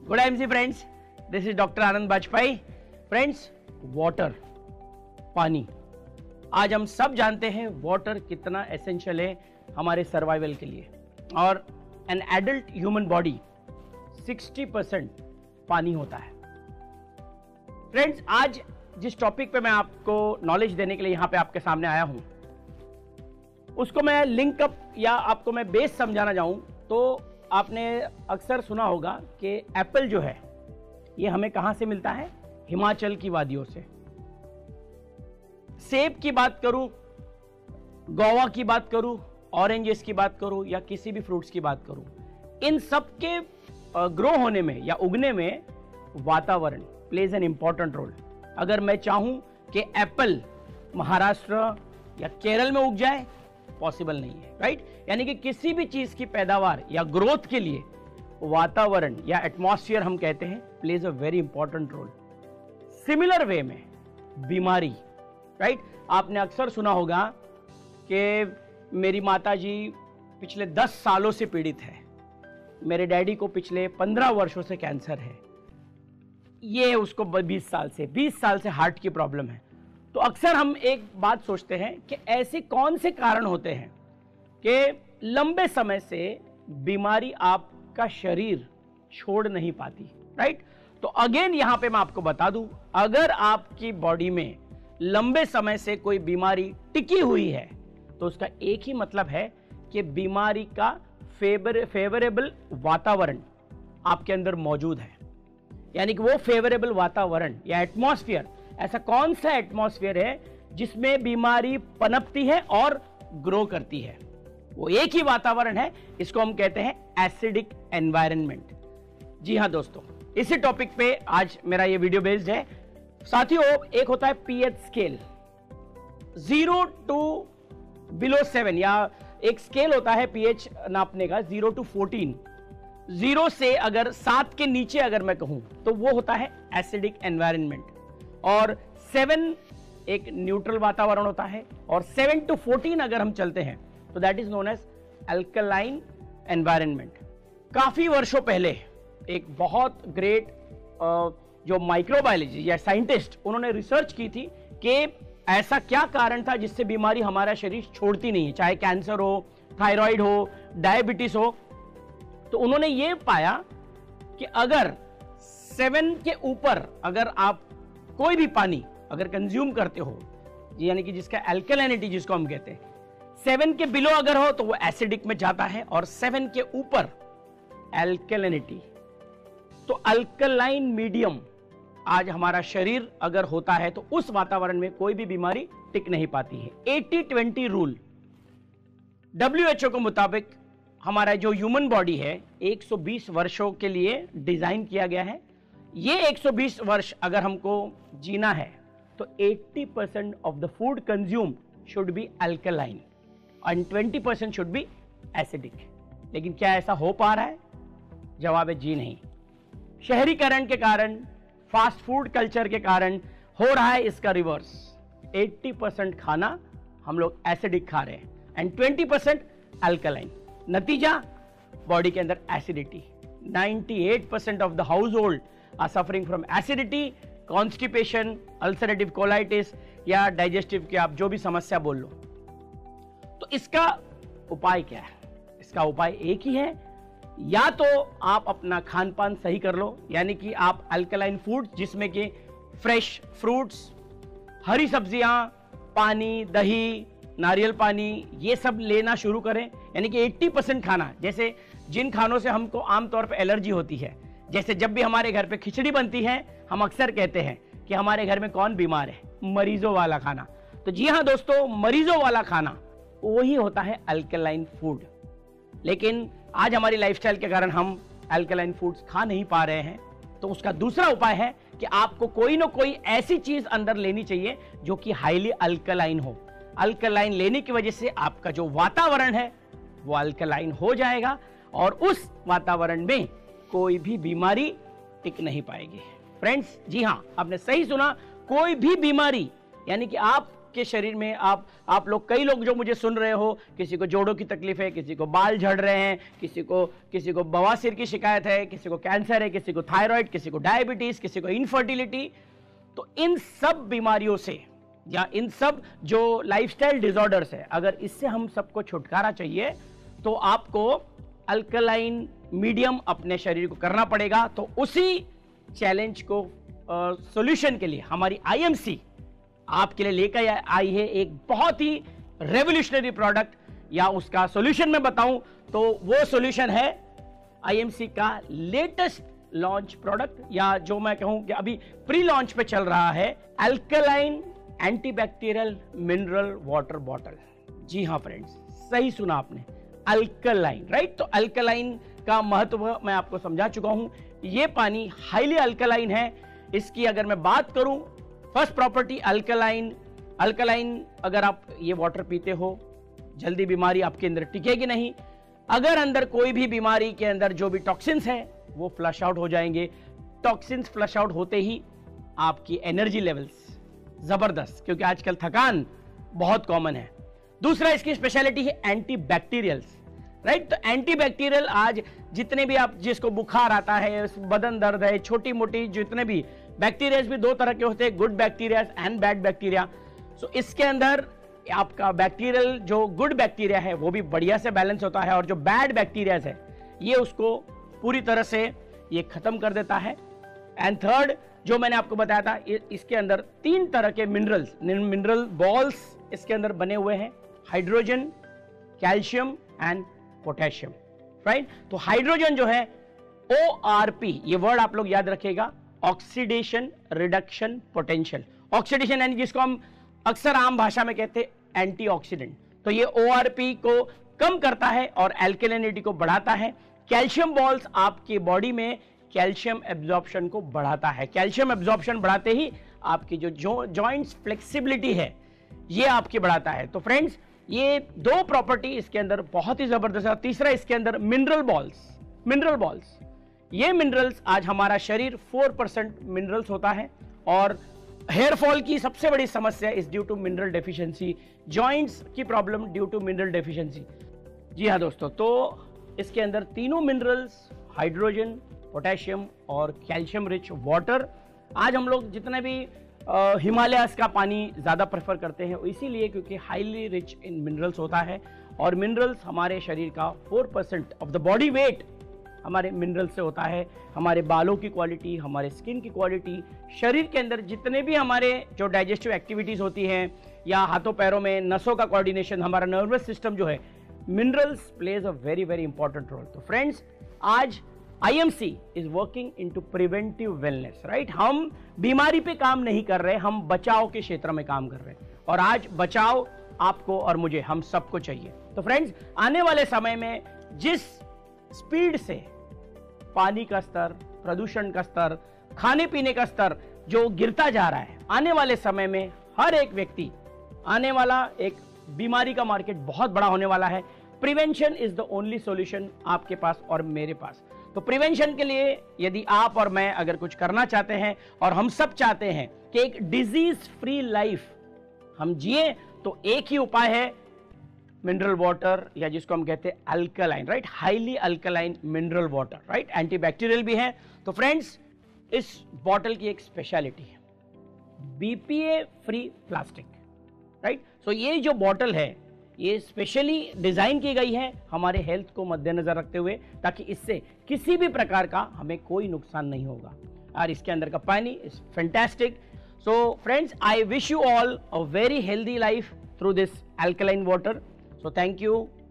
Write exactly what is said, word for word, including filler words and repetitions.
Good MC friends, this is doctor Anand Bajpai. Friends, water, पानी, आज हम सब जानते हैं वाटर कितना एसेंशियल है हमारे सर्वाइवल के लिए। और एन एडल्ट ह्यूमन बॉडी साठ परसेंट पानी होता है। फ्रेंड्स, आज जिस टॉपिक पे मैं आपको नॉलेज देने के लिए यहां पे आपके सामने आया हूं, उसको मैं लिंक अप या आपको मैं बेस समझाना चाहूं तो आपने अक्सर सुना होगा कि एप्पल जो है ये हमें कहां से मिलता है? हिमाचल की वादियों से। सेब की बात करूं, गोवा की बात करूं, ऑरेंजेस की बात करूं या किसी भी फ्रूट्स की बात करूं, इन सब के ग्रो होने में या उगने में वातावरण प्लेज एन इंपॉर्टेंट रोल। अगर मैं चाहूं कि एप्पल महाराष्ट्र या केरल में उग जाए, पॉसिबल नहीं है, राइट? यानी कि किसी भी चीज की पैदावार या ग्रोथ के लिए वातावरण या एटमॉस्फेयर हम कहते हैं plays a very important role. Similar way में बीमारी, राइट? आपने अक्सर सुना होगा कि मेरी माता जी पिछले दस सालों से पीड़ित है, मेरे डैडी को पिछले पंद्रह वर्षों से कैंसर है, ये उसको बीस साल से बीस साल से हार्ट की प्रॉब्लम है। तो अक्सर हम एक बात सोचते हैं कि ऐसे कौन से कारण होते हैं कि लंबे समय से बीमारी आपका शरीर छोड़ नहीं पाती, राइट? तो अगेन यहां पे मैं आपको बता दूं, अगर आपकी बॉडी में लंबे समय से कोई बीमारी टिकी हुई है तो उसका एक ही मतलब है कि बीमारी का फेवर फेवरेबल वातावरण आपके अंदर मौजूद है। यानी कि वो फेवरेबल वातावरण या एटमॉस्फेयर, ऐसा कौन सा एटमॉस्फेयर है जिसमें बीमारी पनपती है और ग्रो करती है? वो एक ही वातावरण है, इसको हम कहते हैं एसिडिक एनवायरनमेंट। जी हां दोस्तों, इसी टॉपिक पे आज मेरा ये वीडियो बेस्ड है। साथियों, एक होता है pH scale, zero to below seven, या एक स्केल होता है पीएच नापने का, जीरो टू फोर्टीन। जीरो से अगर सात के नीचे अगर मैं कहूं तो वो होता है एसिडिक एनवायरनमेंट, और सेवन एक न्यूट्रल वातावरण होता है, और सेवन टू फोर्टीन अगर हम चलते हैं तो that is known as alkaline environment. काफी वर्षों पहले एक बहुत ग्रेट जो माइक्रोबायोलॉजी या साइंटिस्ट, उन्होंने रिसर्च की थी कि ऐसा क्या कारण था जिससे बीमारी हमारा शरीर छोड़ती नहीं है, चाहे कैंसर हो, थायराइड हो, डायबिटीज हो। तो उन्होंने ये पाया कि अगर सेवन के ऊपर अगर आप कोई भी पानी अगर कंज्यूम करते हो, यानी कि जिसका अल्कलाइनिटी जिसको हम कहते हैं, सेवन के बिलो अगर हो तो वो एसिडिक में जाता है, और सेवन के ऊपर अल्कलाइनिटी, तो अल्कलाइन मीडियम आज हमारा शरीर अगर होता है तो उस वातावरण में कोई भी बीमारी टिक नहीं पाती है। Eighty twenty rule W H O के मुताबिक हमारा जो ह्यूमन बॉडी है एक सौ बीस वर्षों के लिए डिजाइन किया गया है। ये एक सौ बीस वर्ष अगर हमको जीना है तो अस्सी percent of the food consume should be alkaline and twenty percent should be acidic. लेकिन क्या ऐसा हो पा रहा है? जवाब है जी नहीं। शहरीकरण के कारण, फास्ट फूड कल्चर के कारण हो रहा है इसका रिवर्स। अस्सी परसेंट खाना हम लोग एसिडिक खा रहे हैं एंड ट्वेंटी परसेंट अल्कलाइन। नतीजा, बॉडी के अंदर एसिडिटी। अट्ठानवे percent of the household are suffering from acidity, constipation, ulcerative colitis या डाइजेस्टिव की आप जो भी समस्या बोल लो। तो इसका उपाय क्या है? इसका उपाय एक ही है, या तो आप अपना खान पान सही कर लो, यानी कि आप अल्कलाइन फूड जिसमें कि फ्रेश फ्रूट्स, हरी सब्जियां, पानी, दही, नारियल पानी, ये सब लेना शुरू करें। यानी कि अस्सी परसेंट खाना, जैसे जिन खानों से हमको आमतौर पर एलर्जी होती है, जैसे जब भी हमारे घर पे खिचड़ी बनती है हम अक्सर कहते हैं कि हमारे घर में कौन बीमार है? मरीजों वाला खाना। तो जी हाँ दोस्तों, मरीजों वाला खाना वही होता है अल्कलाइन फूड। लेकिन आज हमारी लाइफस्टाइल के कारण हम अल्कलाइन फूड्स खा नहीं पा रहे हैं, तो उसका दूसरा उपाय है कि आपको कोई ना कोई ऐसी चीज अंदर लेनी चाहिए जो कि हाईली अल्कलाइन हो। अल्कलाइन लेने की वजह से आपका जो वातावरण है वो अल्कलाइन हो जाएगा और उस वातावरण में कोई भी बीमारी टिक नहीं पाएगी। फ्रेंड्स, जी हां, आपने सही सुना, कोई भी बीमारी, यानी कि आप आपके शरीर में, आप आप लोग कई लोग जो मुझे सुन रहे हो, किसी को जोड़ों की तकलीफ है, किसी को बाल झड़ रहे हैं, किसी को किसी को बवासीर की शिकायत है, किसी को कैंसर है, किसी को थायराइड, किसी को डायबिटीज, किसी को इनफर्टिलिटी, तो इन सब बीमारियों से या इन सब जो लाइफस्टाइल डिसऑर्डर्स है, अगर इससे हम सबको छुटकारा चाहिए तो आपको अल्कलाइन मीडियम अपने शरीर को करना पड़ेगा। तो उसी चैलेंज को सॉल्यूशन uh, के लिए हमारी आईएमसी आपके लिए लेकर आई है एक बहुत ही रेवोल्यूशनरी प्रोडक्ट, या उसका सॉल्यूशन मैं बताऊं तो वो सॉल्यूशन है आईएमसी का लेटेस्ट लॉन्च प्रोडक्ट, या जो मैं कहूं कि अभी प्री लॉन्च पे चल रहा है, alkaline antibacterial mineral water bottle. जी हां फ्रेंड्स, सही सुना आपने, अल्कलाइन, राइट। तो अल्कलाइन का महत्व मैं आपको समझा चुका हूं। ये पानी हाईली अल्कलाइन है। इसकी अगर मैं बात करूं, फर्स्ट प्रॉपर्टी अल्कलाइन। अल्कलाइन अगर आप ये वाटर पीते हो, जल्दी बीमारी आपके अंदर टिकेगी नहीं। अगर अंदर कोई भी बीमारी के अंदर जो भी टॉक्सिन्स हैं वो फ्लश आउट हो जाएंगे। टॉक्सिन्स फ्लश आउट होते ही आपकी एनर्जी लेवल्स जबरदस्त, क्योंकि आजकल थकान बहुत कॉमन है। दूसरा इसकी स्पेशलिटी है एंटी बैक्टीरियल्स, राइट। तो एंटी बैक्टीरियल आज जितने भी आप, जिसको बुखार आता है, बदन दर्द है, छोटी मोटी जितने भी बैक्टीरिया भी दो तरह के होते हैं, good bacteria and bad bacteria. So इसके अंदर आपका बैक्टीरियल जो गुड बैक्टीरिया है वो भी बढ़िया से बैलेंस होता है, और जो बैड बैक्टीरिया है ये उसको पूरी तरह से ये खत्म कर देता है। एंड थर्ड जो मैंने आपको बताया था, इसके अंदर तीन तरह के मिनरल्स मिनरल बॉल्स इसके अंदर बने हुए हैं, hydrogen, calcium and potassium, right. तो हाइड्रोजन जो है ओ आर पी, ये वर्ड आप लोग याद रखिएगा, ऑक्सीडेशन रिडक्शन पोटेंशियल। ऑक्सीडेशन यानी जिसको हम अक्सर आम भाषा में कहते हैं एंटीऑक्सीडेंट, तो ये ओ आर पी को कम करता है और एल्कलिनिटी को बढ़ाता है। कैल्शियम बॉल्स आपकी बॉडी में कैल्शियम एब्जॉर्प्शन को बढ़ाता है। कैल्शियम एब्जॉर्प्शन बढ़ाते ही आपकी जो जो जॉइंट्स फ्लेक्सिबिलिटी है ये आपकी बढ़ाता है। तो फ्रेंड्स ये दो प्रॉपर्टी इसके अंदर बहुत ही जबरदस्त है। तीसरा इसके अंदर मिनरल बॉल्स, मिनरल बॉल्स ये मिनरल्स, आज हमारा शरीर फोर परसेंट मिनरल्स होता है, और हेयर फॉल की सबसे बड़ी समस्या is due to mineral deficiency, joints की problem due to mineral deficiency. जी हाँ दोस्तों, तो इसके अंदर तीनों मिनरल्स, हाइड्रोजन, पोटेशियम और कैल्शियम रिच वाटर। आज हम लोग जितने भी हिमालयास का पानी ज़्यादा प्रेफर करते हैं, इसीलिए क्योंकि हाईली रिच इन मिनरल्स होता है, और मिनरल्स हमारे शरीर का four percent of the body weight हमारे मिनरल से होता है। हमारे बालों की क्वालिटी, हमारे स्किन की क्वालिटी, शरीर के अंदर जितने भी हमारे जो डाइजेस्टिव एक्टिविटीज़ होती हैं, या हाथों पैरों में नसों का कोऑर्डिनेशन, हमारा नर्वस सिस्टम जो है, minerals plays a very very important role. तो फ्रेंड्स आज IMC is working into preventive wellness, right. हम बीमारी पे काम नहीं कर रहे, हम बचाव के क्षेत्र में काम कर रहे हैं, और आज बचाव आपको और मुझे, हम सबको चाहिए। तो फ्रेंड्स आने वाले समय में जिस स्पीड से पानी का स्तर, प्रदूषण का स्तर, खाने पीने का स्तर जो गिरता जा रहा है, आने वाले समय में हर एक व्यक्ति, आने वाला एक बीमारी का मार्केट बहुत बड़ा होने वाला है। Prevention is the only solution आपके पास और मेरे पास। तो प्रिवेंशन के लिए यदि आप और मैं अगर कुछ करना चाहते हैं, और हम सब चाहते हैं कि एक डिजीज फ्री लाइफ हम जिए, तो एक ही उपाय है मिनरल वाटर, या जिसको हम कहते हैं alkaline, right, highly alkaline mineral water, right. Antibacterial भी है। तो फ्रेंड्स इस बॉटल की एक स्पेशलिटी है BPA free plastic, right. So ये जो बॉटल है ये स्पेशली डिजाइन की गई है हमारे हेल्थ को मद्देनजर रखते हुए, ताकि इससे किसी भी प्रकार का हमें कोई नुकसान नहीं होगा, और इसके अंदर का पानी is fantastic. So friends I wish you all a very healthy life through this alkaline water. So thank you.